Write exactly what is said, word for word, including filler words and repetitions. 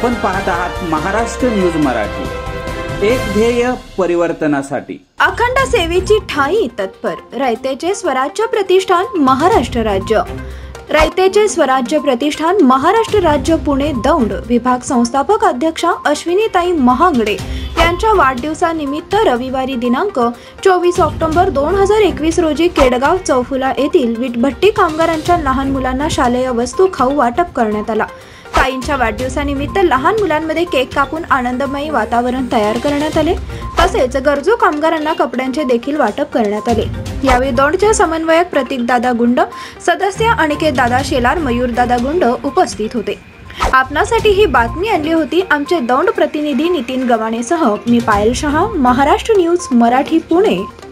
आपण पाहत आहात महाराष्ट्र न्यूज मराठी, एक ध्येय परिवर्तनासाठी। अखंड सेवेची ठाई तत्पर रयतेचे स्वराज्य प्रतिष्ठान महाराष्ट्र राज्य। रयतेचे स्वराज्य प्रतिष्ठान महाराष्ट्र राज्य पुणे दौंड विभाग संस्थापक अध्यक्षा अश्विनीताई महांगडे यांच्या वाढदिवसानिमित्त रविवारी दिनांक चोवीस ऑक्टोबर दोन हजार एकवीस रोजी केडगाव चौफुला येथील वीटभट्टी कामगारांच्या लहान मुलांना शालेय वस्तू खाऊ वाटप करण्यात आला। ताईंच्या वाढदिवसानिमित्त लहान मुलांमध्ये केक कापून आनंदमयी वातावरण तयार करण्यात आले। तसेच गरजू कामगारांना कपड्यांचे देखील वाटप करण्यात आले। यावेळी दौंडचे समन्वयक प्रतीक दादा गुंड, सदस्य अनिकेत दादा शेलार, मयूर दादा गुंड उपस्थित होते। आपणासाठी ही बातमी आणली होती आमचे दौंड प्रतिनिधी नितीन गवाणेसह मी पायल शहा, महाराष्ट्र न्यूज मराठी पुणे।